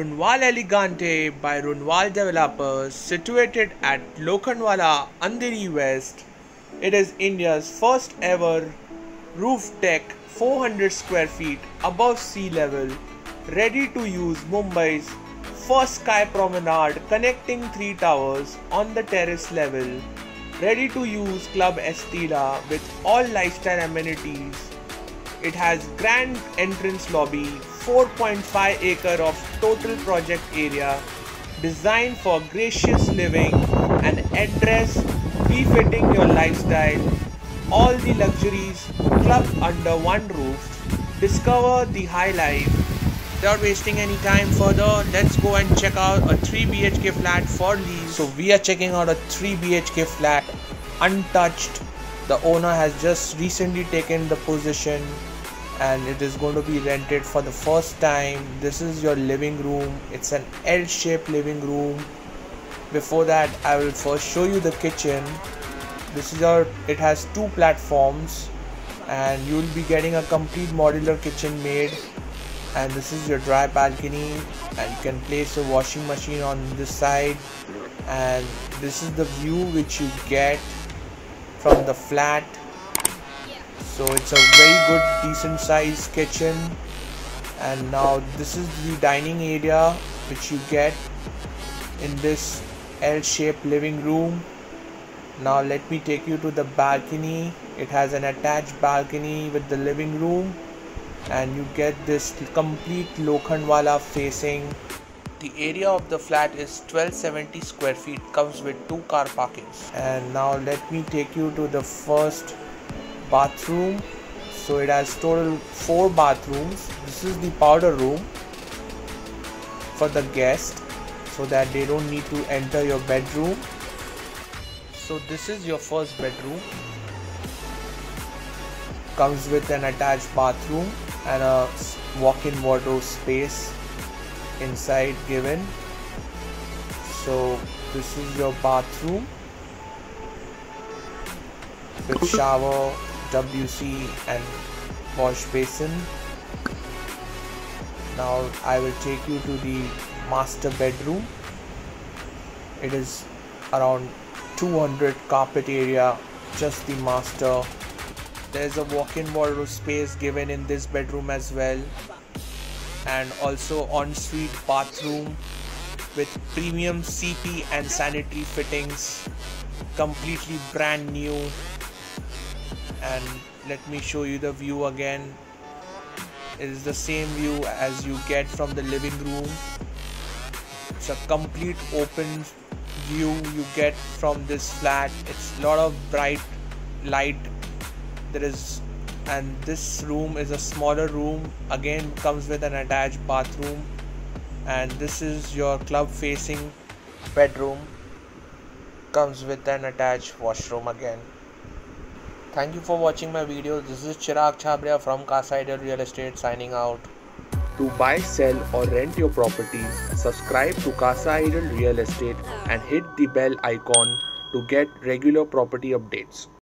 Runwal Elegante by Runwal Developers, situated at Lokhandwala, Andheri West. It is India's first ever roof deck 400 square feet above sea level, ready to use Mumbai's first sky promenade connecting three towers on the terrace level, ready to use Club Estila with all lifestyle amenities. It has grand entrance lobby, 4.5 acre of total project area, designed for gracious living and address befitting your lifestyle. All the luxuries clubbed under one roof. Discover the high life. Without wasting any time further, let's go and check out a 3 BHK flat for lease. So we are checking out a 3 BHK flat untouched. The owner has just recently taken the possession and it is going to be rented for the first time. This is your living room. It's an L-shaped living room. Before that, I will first show you the kitchen. It has two platforms and you will be getting a complete modular kitchen made. And this is your dry balcony, and you can place a washing machine on this side. And this is the view which you get from the flat. So it's a very good decent sized kitchen. And now this is the dining area which you get in this L-shaped living room. Now let me take you to the balcony. It has an attached balcony with the living room, and you get this complete Lokhandwala facing. The area of the flat is 1270 square feet, comes with 2 car parkings. And now let me take you to the first bathroom. So it has total 4 bathrooms. This is the powder room for the guest, so that they don't need to enter your bedroom. So this is your first bedroom. Comes with an attached bathroom and a walk-in wardrobe space inside given. So this is your bathroom with shower, WC and wash basin. Now I will take you to the master bedroom. It is around 200 carpet area, just the master. There's a walk-in wardrobe space given in this bedroom as well, and also ensuite bathroom with premium CP and sanitary fittings, completely brand new. And let me show you the view again. It is the same view as you get from the living room. It's a complete open view you get from this flat. It's a lot of bright light. And this room is a smaller room, again comes with an attached bathroom. And this is your club facing bedroom, comes with an attached washroom again. Thank you for watching my video. This is Chirag Chhabria from Casa Ideal Real Estate signing out. To buy, sell or rent your properties, subscribe to Casa Ideal Real Estate and hit the bell icon to get regular property updates.